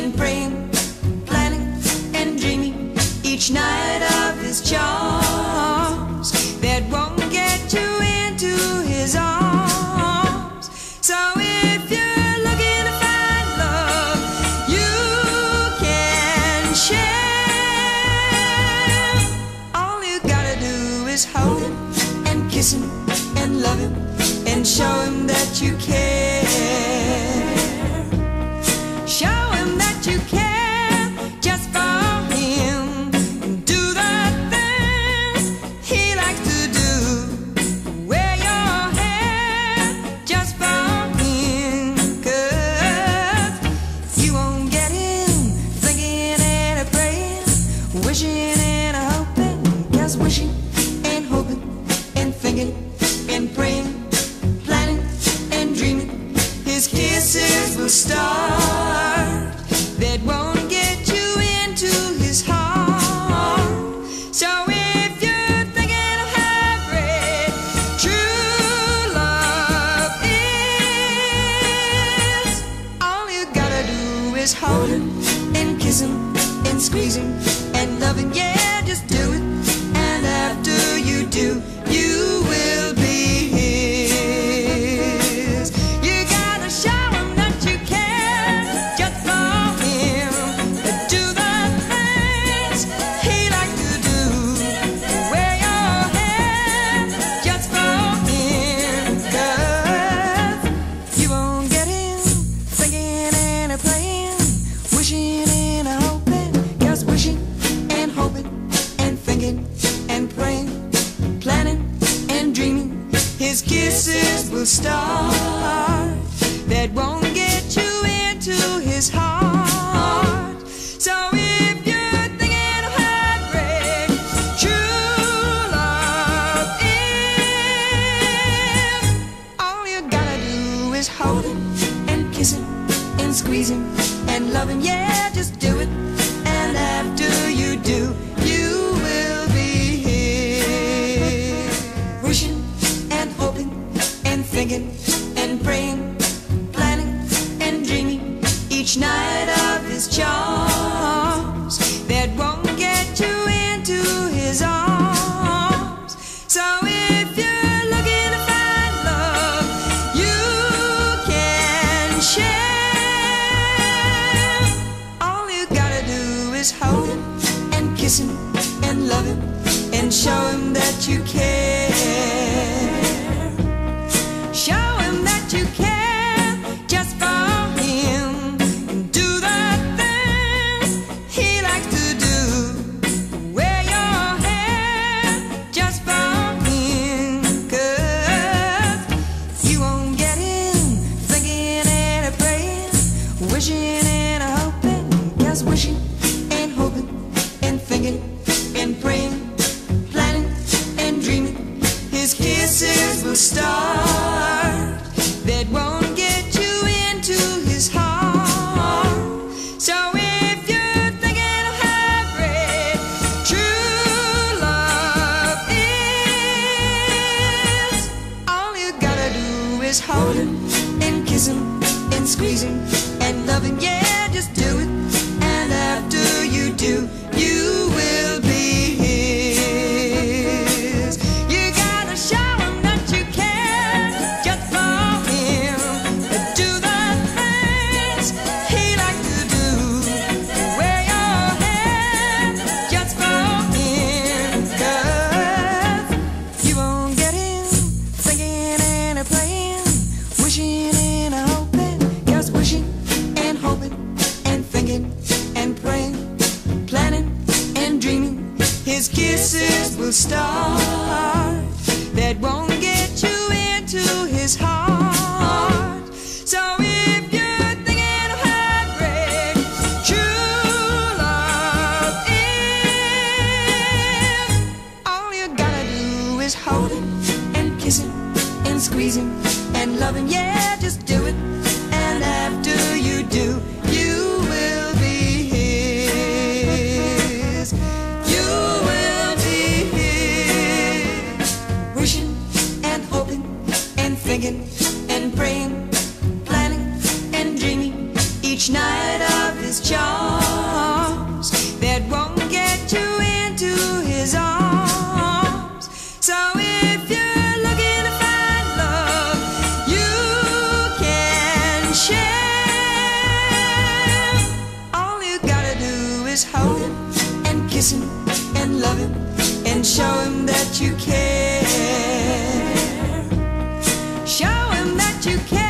and praying, planning and dreaming each night of his charms that won't get you into his arms. So if you're looking to find love, you can share. All you gotta do is hold him and kiss him and love him and show him that you care. Show him that you care just for him. Do the things he likes to do. Wear your hair just for him. 'Cause you won't get him thinking and a praying, wishing and a hoping. 'Cause wishing and hoping and thinking and praying, planning and dreaming, his kisses will start that won't get you into his heart. So if you're thinking of how great true love is, all you gotta do is hold him and kiss him and squeeze him and love him. Yeah, just do it. And after you do, you will be his. You gotta show him that you care just for him. Do the things he likes to do. Wear your hair just for him. 'Cause you won't get him thinking and a praying, wishing and a hoping. 'Cause wishing and hoping and thinking and praying, planning and dreaming, his kisses will start that won't get you into his heart. So if you're thinking of how great true love is, all you gotta do is hold him and kiss him and squeeze him and love him. Yeah, just do it. And after you do, you will be his. Wishing and hoping and thinking and praying, planning and dreaming each night of his charms that won't get you into his arms. So if you're looking to find love, you can share. All you gotta do is hold him and kiss him and love him and show him that you care. Show him that you care just for him. Do the things he likes to do. Wear your hair just for him. 'Cause you won't get him thinking and a praying, wishing and a hoping. 'Cause wishing and hoping and thinking and praying, planning and dreaming, his kisses will start that won't get you into his heart. So if you're thinking of how great true love is, all you gotta do is hold him and kiss him and squeeze him and love him. Yeah, just do it. And after you do, you will be his. You gotta show him that you care just for him. Do the things he likes to do. Wear your hair just for him. 'Cause you won't get him thinking and a praying, wishing and a hoping. 'Cause wishing and hoping and thinking and praying, planning and dreaming, his kisses will start that won't get you into his heart. So if you're thinking of how great true love is, all you gotta do is hold him and kiss him and squeeze him and love him. Yeah, just do it. And after you do, you will be his. You will be his. Wishing his charms that won't get you into his arms. So if you're looking to find love, you can share. All you gotta do is hold him and kiss him and love him and show him that you care. Show him that you care.